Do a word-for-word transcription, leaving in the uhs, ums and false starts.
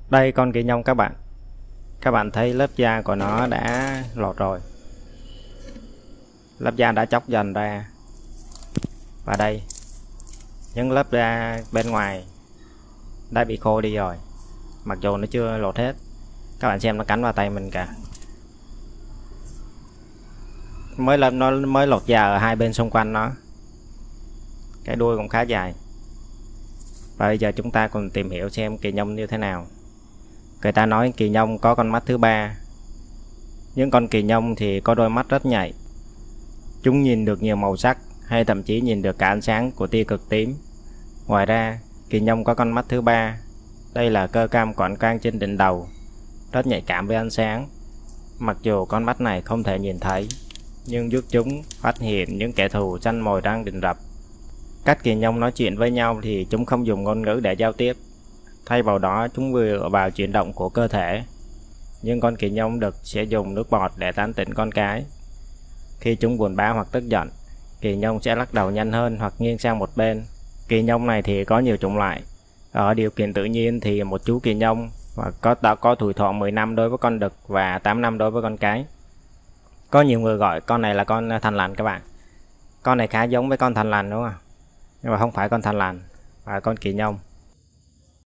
Đây con kỳ nhông các bạn. Các bạn thấy lớp da của nó đã lọt rồi. Lớp da đã chóc dần ra. Và đây, những lớp da bên ngoài đã bị khô đi rồi, mặc dù nó chưa lột hết. Các bạn xem nó cắn vào tay mình cả. Mới lớp nó mới lột da ở hai bên xung quanh nó. Cái đuôi cũng khá dài. Và bây giờ chúng ta cùng tìm hiểu xem kỳ nhông như thế nào. Người ta nói kỳ nhông có con mắt thứ ba. Những con kỳ nhông thì có đôi mắt rất nhạy. Chúng nhìn được nhiều màu sắc, hay thậm chí nhìn được cả ánh sáng của tia cực tím. Ngoài ra, kỳ nhông có con mắt thứ ba. Đây là cơ cam quản quang trên đỉnh đầu, rất nhạy cảm với ánh sáng. Mặc dù con mắt này không thể nhìn thấy, nhưng giúp chúng phát hiện những kẻ thù săn mồi đang rình rập. Các kỳ nhông nói chuyện với nhau thì chúng không dùng ngôn ngữ để giao tiếp. Thay vào đó, chúng dựa vào chuyển động của cơ thể. Nhưng con kỳ nhông đực sẽ dùng nước bọt để tán tỉnh con cái. Khi chúng buồn bã hoặc tức giận, kỳ nhông sẽ lắc đầu nhanh hơn hoặc nghiêng sang một bên. Kỳ nhông này thì có nhiều chủng loại. Ở điều kiện tự nhiên thì một chú kỳ nhông và có đã có tuổi thọ mười năm đối với con đực và tám năm đối với con cái. Có nhiều người gọi con này là con thằn lằn các bạn. Con này khá giống với con thằn lằn đúng không? Nhưng mà không phải con thằn lằn, mà con kỳ nhông.